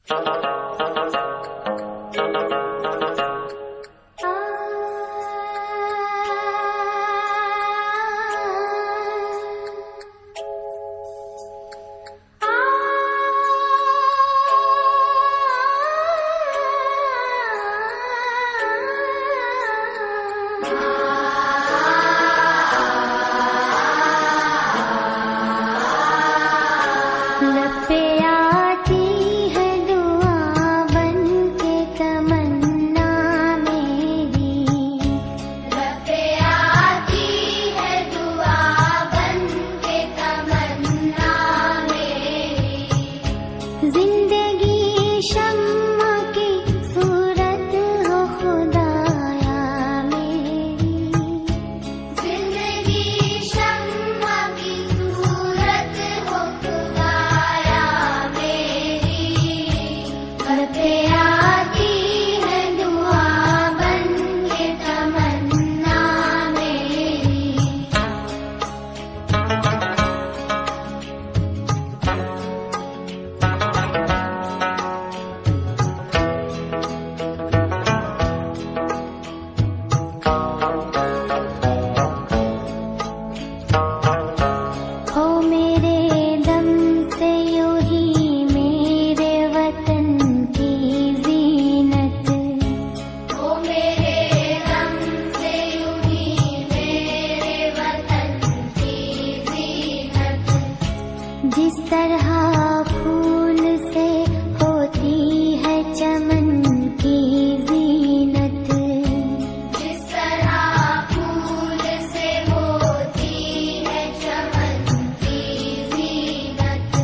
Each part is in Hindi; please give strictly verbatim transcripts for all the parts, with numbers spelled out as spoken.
जिस तरह फूल से होती है चमन की जीनत, जिस तरह फूल से होती है चमन की जीनत,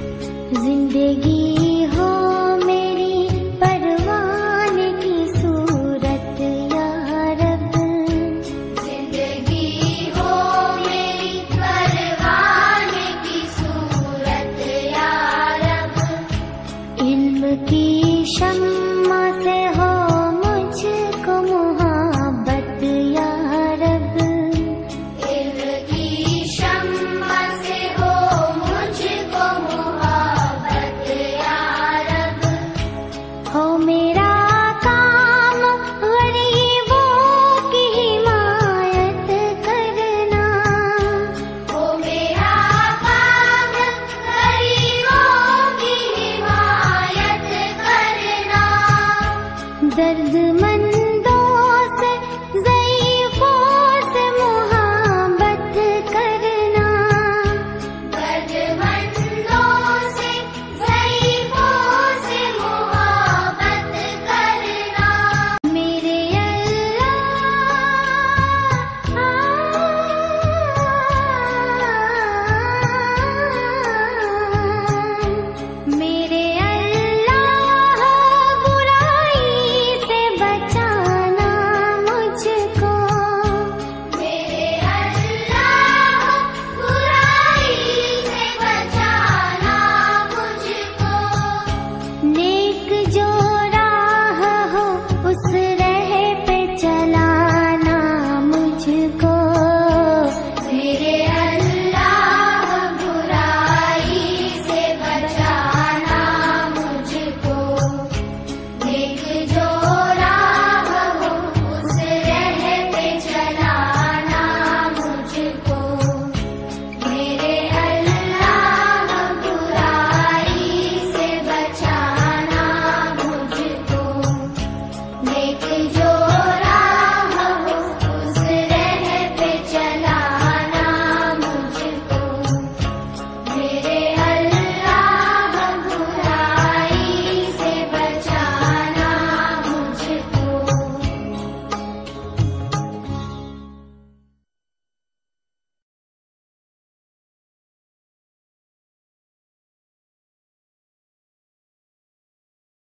जिंदगी हो मेरी परवान की सूरत या रब, जिंदगी हो मेरी परवान की सूरत या रब, इल्म की शम्मा से हो मुझको मोहब्बत या रब, इल्म की शम्मा से हो मुझको मोहब्बत या रब, हो मेरा काम गरीबों की हिमायत करना, हो मेरा काम गरीबों की हिमायत करना, दर्द